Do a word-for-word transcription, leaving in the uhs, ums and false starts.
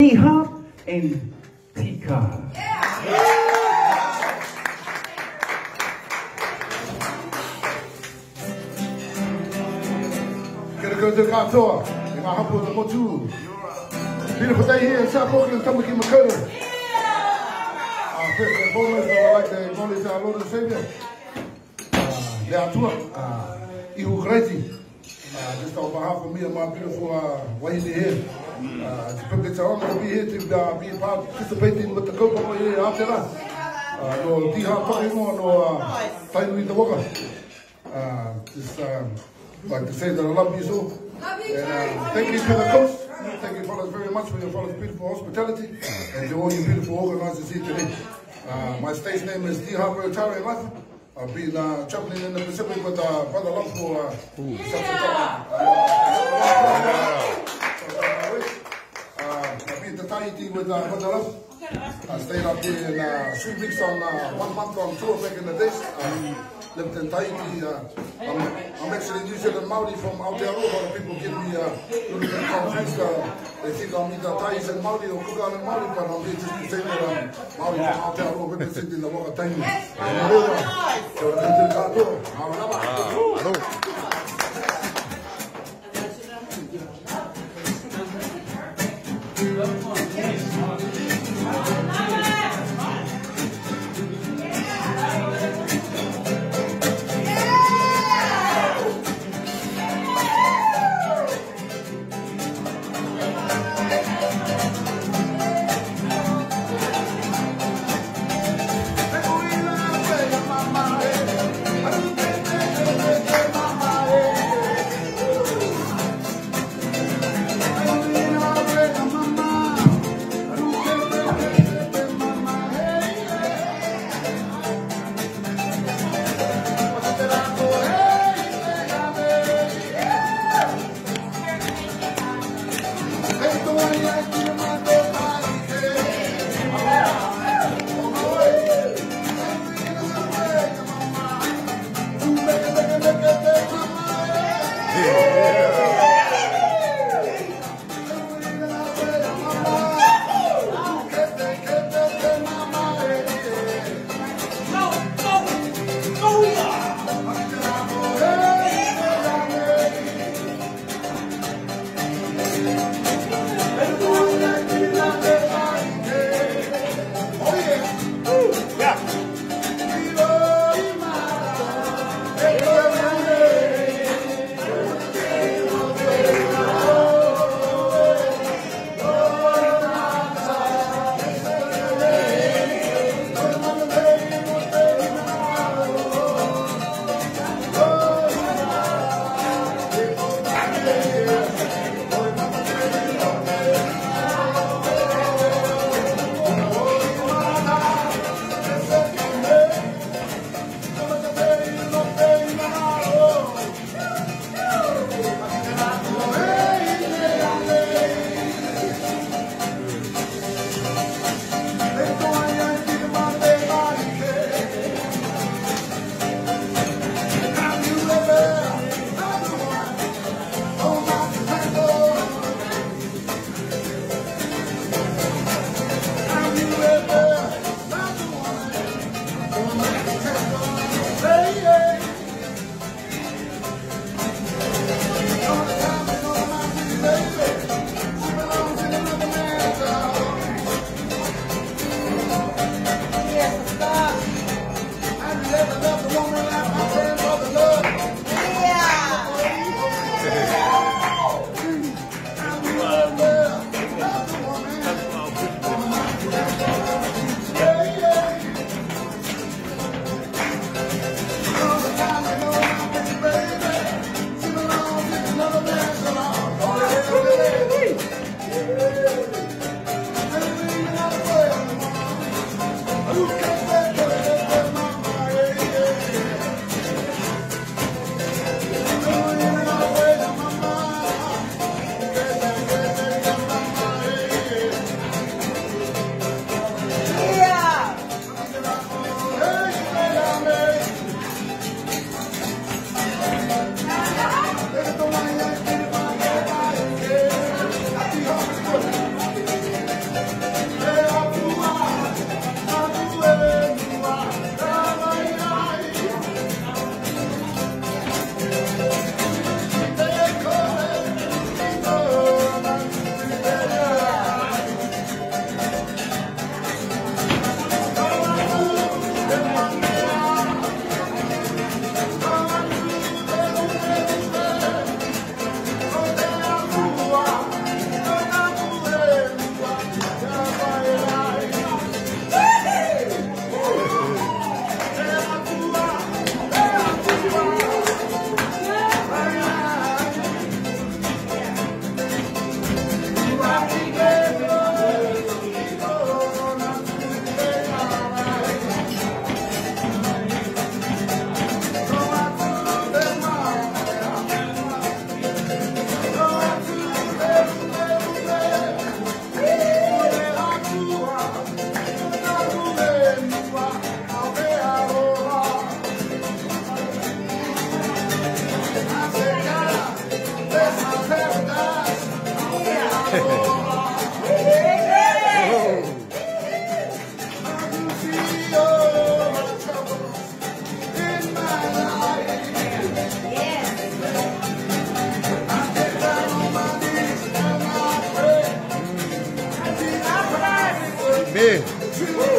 D-Hop and Tika. Gonna go to the katoa. In my humble the motu. Beautiful day here in South Auckland, Tamaki Makota. Uh, first and foremost, I would like to acknowledge our Lord and Savior. Uh, Le Atua, uh, Ihu Kreiti. Uh, just on behalf of me and my beautiful uh, Wahine here. Uh, it's a privilege and honor to be here to uh, be participating with the Kopo here out there. Uh, no D-Hop Pahingo, no Tainui Te Waka. Uh, just um, like to say that I love you so. And uh, thank you to the coach. Thank you fellas very much for your fellas beautiful hospitality and to all you beautiful organizers here today. Uh, my stage name is D-Hop Retiring Life. I've been uh, traveling in the Pacific with uh, Brother Love for uh, uh, I've been to Tahiti with uh, Brother Love. I stayed up here in uh, three weeks on uh, one month on tour back in the days. Um, lived in Tahiti. Uh, I'm, I'm actually New Zealand Māori from Aotearoa. A lot of people get me uh, a little bit confused. Uh, they think I'm either Thais and Māori or Kukan and Māori, but I'm here just to say that I'm Māori from Aotearoa representing the Waka Tainu. So, I'm going to here.